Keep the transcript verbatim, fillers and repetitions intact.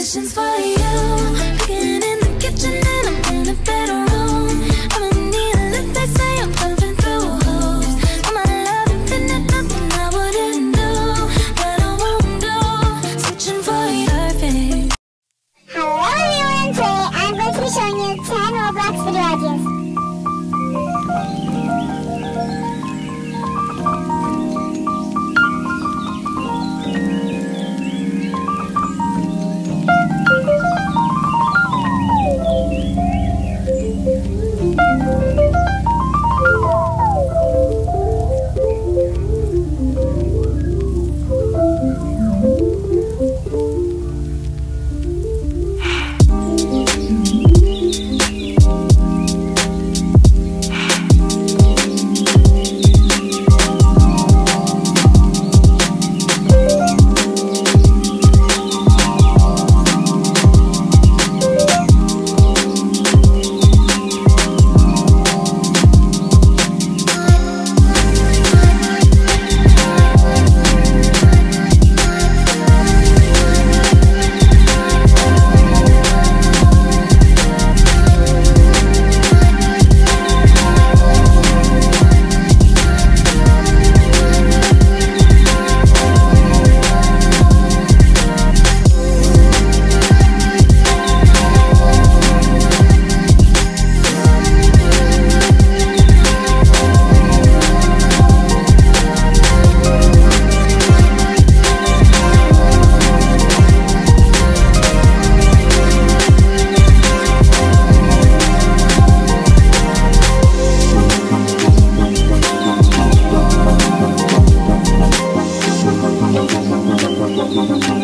Missions for you. Cooking in the kitchen and I'm in a bedroom. I'ma need a lift, they say I'm jumping through hoops. For my love infinite, nothing I wouldn't do, that I won't do. Searching for you, perfect. Hello everyone, today I'm going to be showing you ten Roblox video ideas. We'll be right back.